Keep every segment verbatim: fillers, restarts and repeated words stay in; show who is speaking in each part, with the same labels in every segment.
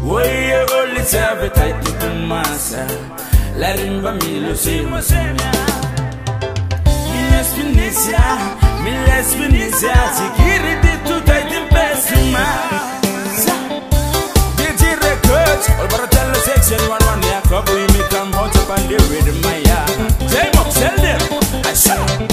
Speaker 1: Oye, olita betaiti kumasa. La rimba milo se mosemia. Miles Venetia, Miles Venetia, security to tighten pesima. D J Records, all but tell the section one one year couple me come hot up and live with my yard. Jam up, tell them, I shall.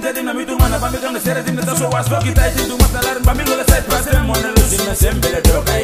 Speaker 1: Bambi gonna set it in the so was fucking tight into my salad. Bambi gonna set past them on the losing the same bit of